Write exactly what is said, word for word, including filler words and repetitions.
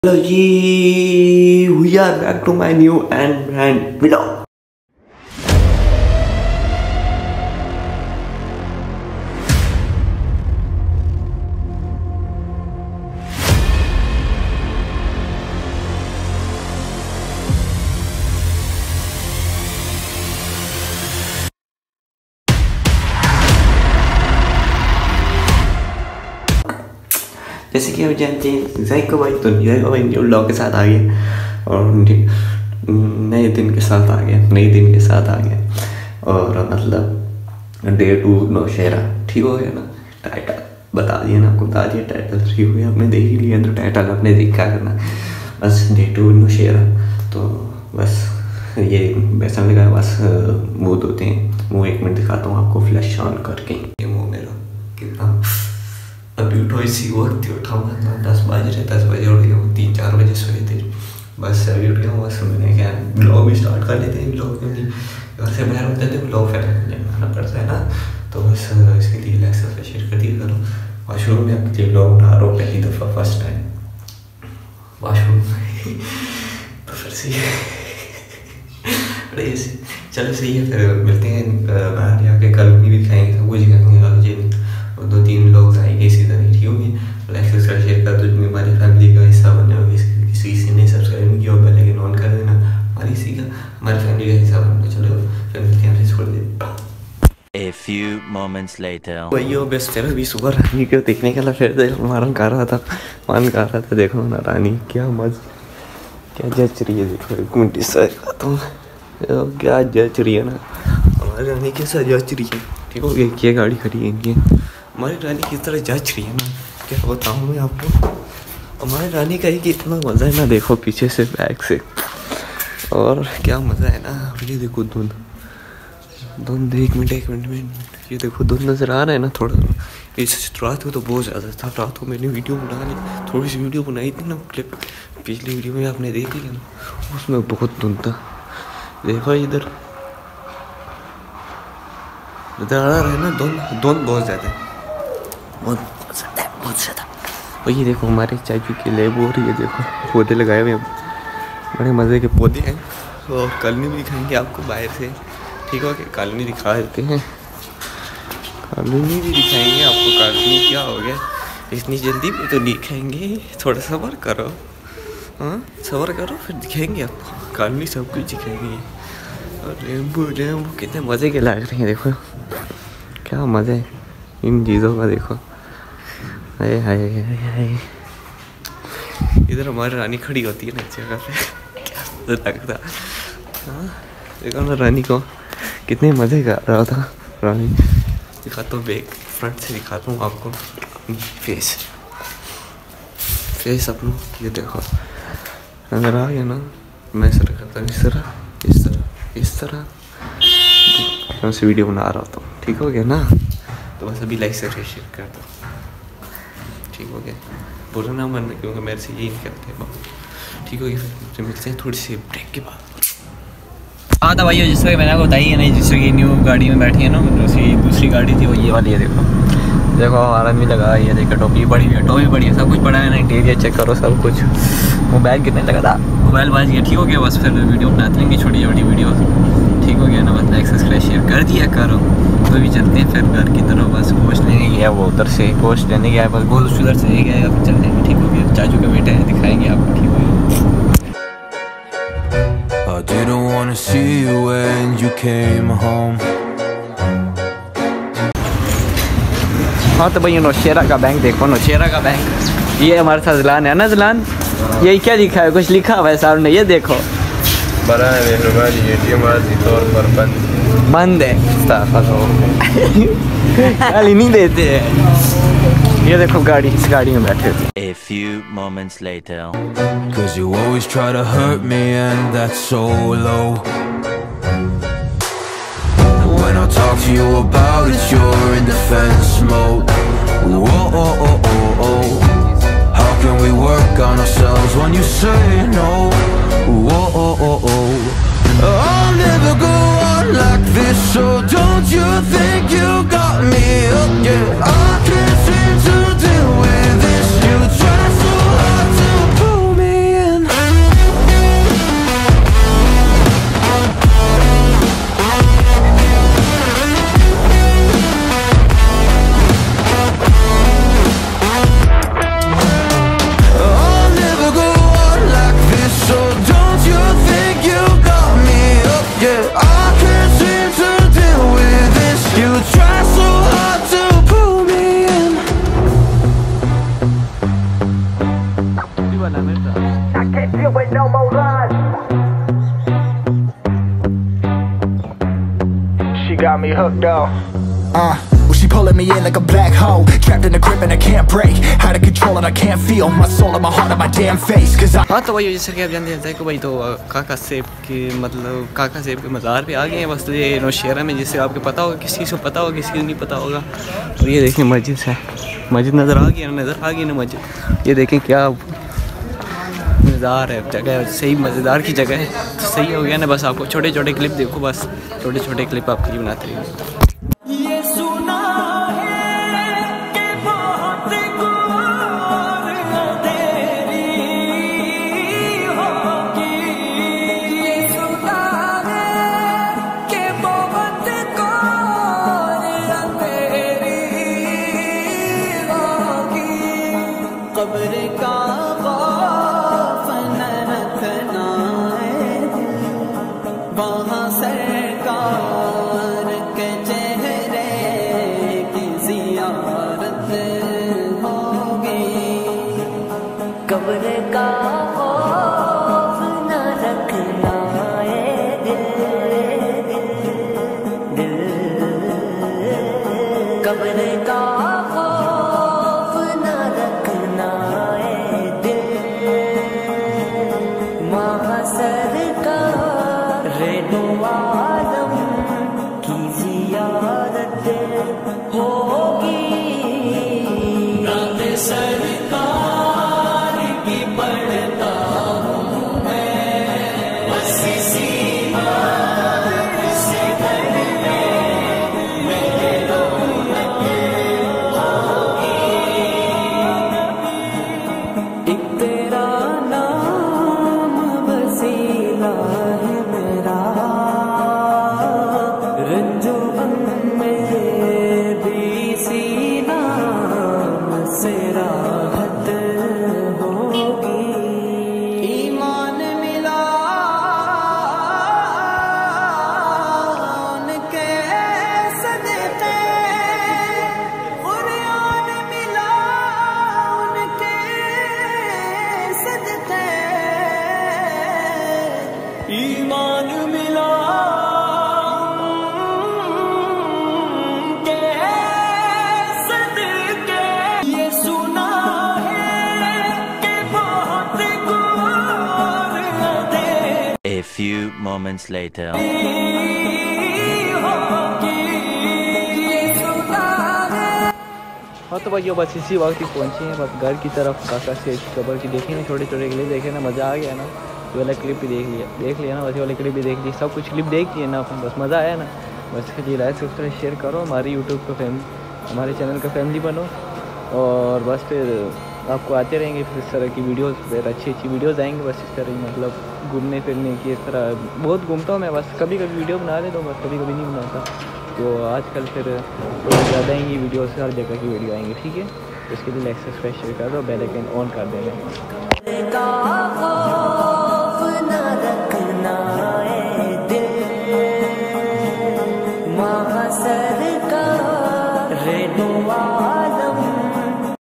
Hello ji, we are back to my new and brand vlog. जैसे कि आप जानते हैं ज़ाइको भाई तो ज़ाइको भाई न्यू व्लॉग के साथ आ गए और नए दिन के साथ आ गए नए दिन के साथ आ गए और मतलब डे टू नौशेरा ठीक हो गया ना। टाइटल बता दिया ना, आपको बता दिया टाइटल ठीक हो गया, आपने देख ही लिया तो टाइटल आपने देख क्या करना बस डे टू नौशेरा। तो बस ये वैसा लगा बस मुँह धोते हैं। मुँह एक मिनट दिखाता हूँ आपको फ्लैश ऑन करके। ये मुँह मेरा कितना अभी उठो इसी वक्त उठाऊंगा तो दस बज रहे दस बजे उठ गया हूँ, तीन चार बजे सोए थे बस अभी उठ गया हूँ। बस मैंने क्या ब्लॉग भी स्टार्ट कर लेते हैं। ब्लॉग में घर से बाहर होते थे ब्लॉग फिर बनाना पड़ता है ना, तो बस इसके लिए लाइक सब्सक्राइब शेयर कर दिया करो। वाशरूम में आपके लिए ब्लॉग बना रहा हूँ पहली दफ़ा फर्स्ट टाइम वाशरूम तो फिर सही है अरे चलो सही है। फिर मिलते हैं बाहर जाके, कल भी खाएंगे सब कुछ खाएंगे कल जी और दो तीन लोग आएंगे इसी तरह ठीक होगी। लाइक सब्सक्राइब शेयर कर दो, हमारी फैमिली का हिस्सा बनना होगा। किसी से नहीं सब्सक्राइब नहीं किया होगा लेकिन ऑन कर देना, हमारी इसी का हमारी फैमिली का हिस्सा बनना। चलो फिर मिलते हैं, छोड़ दे। A few moments later. वही हो बस तेरा भी सुबह रानी को देखने के लिए फिर मन कर रहा था मन कर रहा था देखो ना रानी क्या मज क्या जच रही है। देखो एक मिनट इससे दिखाता हूँ क्या जच रही है ना हमारी रानी कैसा जच रही है ठीक हो गया। क्या गाड़ी खड़ी है इनकी, हमारी रानी किस तरह जच रही है ना क्या बताऊँ मैं आपको। हमारी रानी का ही कितना मज़ा है ना, देखो पीछे से बैक से और क्या मज़ा है ना। ये देखो धुंध धुंध एक मिनट एक मिनट में ये देखो धुंध नज़र आ रहा है ना थोड़ा। इस रात को तो बहुत ज़्यादा था, रात को मैंने वीडियो बना ली थोड़ी सी वीडियो बनाई थी ना क्लिप, पिछली वीडियो में आपने देखी है ना, उसमें बहुत धुंध था। देखो इधर इधर आ रहा है ना धुंध धुंध बहुत ज़्यादा बहुत ज़्यादा बहुत ज़्यादा। और ये देखो हमारे चाचू की लेब हो रही है, देखो पौधे लगाए हुए हैं बड़े मज़े के पौधे हैं। और कलमी भी दिखाएंगे आपको बाहर से ठीक हो गया। कलमी दिखा देते हैं, कलमी भी दिखाएंगे आपको। कलमी क्या हो गया इतनी जल्दी में तो दिखाएंगे, थोड़ा सब्र करो हाँ सब्र करो फिर दिखाएंगे आपको। कलमी सब कुछ दिखाएंगे। और नींबू नींबू कितने मज़े के लग रहे हैं, देखो क्या मज़ा है इन चीज़ों का। देखो हाय हाय हाय इधर हमारी रानी खड़ी होती है ना इस जगह पे क्या लगता हाँ। देखो ना रानी को कितने मज़े कर रहा था। रानी दिखाता हूँ बैक फ्रंट से दिखाता हूँ आपको फेस फेस अपनों। ये देखो नजर आ गया ना, मैं इस तरह करता हूँ इस तरह इस तरह इस तरह मैं से वीडियो बना रहा होता हूँ ठीक हो गया ना। तो बस अभी लाइक से शेयर कर दो ठीक हो गया, बुरा ना मानना क्योंकि मेरे से यही नहीं करते ठीक हो गया। फिर मिलते हैं थोड़ी सी ब्रेक के बाद। हाँ तो भाई जिस वक्त मैंने आपको बताई है नहीं, जिस वक्त न्यू गाड़ी में बैठी है ना, दूसरी दूसरी गाड़ी थी वो ये वाली है। देखो देखो हमारा भी लगा ये देखो टोपी बड़ी है, टोपी बड़ी है, सब कुछ पड़ा है ना, इंटीरियर चेक करो सब कुछ। मोबाइल कितने लगा था, मोबाइल बाज गया ठीक हो गया। बस फिर वीडियो बनाते लेंगे छोटी छोटी वीडियो ठीक हो गया ना। बस लाइक सब्सक्राइब शेयर कर दिया करो। तो भी चलते हैं फिर घर की तरफ, बस गोश्त लेने गया वो उधर से गोश्त लेने गया बस गोश्त उधर से ले गया अब चल देंगे ठीक हो गया। चाचू के बेटे हैं दिखाएंगे आपको ठीक हो गया। I didn't wanna see you when you came home. हाँ तो भैया नौशेरा का बैंक देखो, नौशेरा का बैंक ये हमारे साथ ज़लान है ना। ज़लान ये क्या लिखा है, कुछ लिखा हुआ है सामने ये देखो। बड़ा है एटीएम तौर पर बंद बंद है गाली नहीं देते हैं। ये देखो गाड़ी इस गाड़ी में बैठे थे। A few moments later. Cause you always try to hurt me and that's so low. When I talk to you about it you're in defense mode. Whoa, oh, oh, oh, oh. How can we work on ourselves when you say no? Whoa, oh, oh, oh. I'll never go on like this, so don't you think you got me up, yeah. I can't seem to deal with this. You try so hard to pull me She got me hooked up. Uh, well, she pulling me in like a black hole, trapped in a grip and I can't break. How to control it, I can't feel my soul and my heart on my damn face. Cause I हाँ तो भाई जैसे कि आप जानते हैं कि भाई तो काका सेब के मतलब काका सेब के मज़ार पे आ गए हैं बस। तो ये नौशहरा में जिससे आपको पता होगा, किसी को पता होगा किसी को नहीं पता होगा। और ये देखें मस्जिद है, मस्जिद नज़र आ गई नज़र आ गई ना मस्जिद। ये देखें क्या मज़ेदार है जगह, सही मज़ेदार की जगह है। तो सही हो गया ना, बस आपको छोटे छोटे क्लिप देखो, बस छोटे छोटे क्लिप आपके लिए बनाते रहिए। कब्र का खौफ न रखना है दिल, दिल, कब्र का खौफ न रखना है दिल। महासर का रेडो आलम की जियारत होगी। ईमान मिला के सदके, ये सुना है कि बहुत गुआर दे। A few moments later. हाँ तो भाई बस इसी वक्त ही पहुँचे हैं बस घर की तरफ। काका से कबर की देखी ना, छोटे छोटे क्लिप देखे ना, मज़ा आ गया ना। ये वाला क्लिप भी देख लिया देख लिया ना, वैसे वाले क्लिप भी देख ली, सब कुछ क्लिप देख लिया ना अपन, बस मज़ा आया ना। बस इसके लिए लाइक सब्सक्राइब शेयर करो, हमारे यूट्यूब का फैमिली, हमारे चैनल का फैमिली बनो। और बस फिर आपको आते रहेंगे फिर इस तरह की वीडियोस, फिर अच्छी अच्छी वीडियोस आएंगे बस इस तरह, मतलब घूमने फिरने की। इस तरह बहुत घूमता हूँ मैं, बस कभी कभी वीडियो बना लेता हूँ, बस कभी कभी नहीं बनाता। तो आजकल फिर थोड़ा ज़्यादा आएंगी वीडियोस, हर जगह की वीडियो आएंगी, ठीक है। तो इसके लिए लाइक सब्सक्राइब शेयर कर दो, बेल आइकन ऑन कर देना। महासर का रेडो